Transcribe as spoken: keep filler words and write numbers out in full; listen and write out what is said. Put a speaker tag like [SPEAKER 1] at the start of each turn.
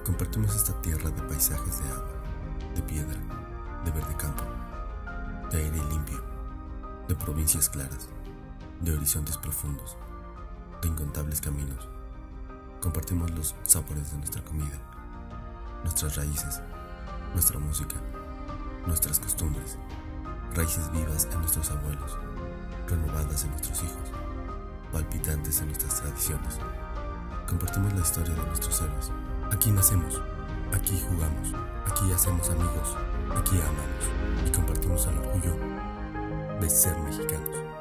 [SPEAKER 1] Compartimos esta tierra de paisajes de agua, de piedra, de verde campo, de aire limpio, de provincias claras, de horizontes profundos, de incontables caminos. Compartimos los sabores de nuestra comida, nuestras raíces, nuestra música, nuestras costumbres, raíces vivas en nuestros abuelos, renovadas en nuestros hijos, palpitantes en nuestras tradiciones. Compartimos la historia de nuestros héroes. Aquí nacemos, aquí jugamos, aquí hacemos amigos, aquí amamos y compartimos el orgullo de ser mexicanos.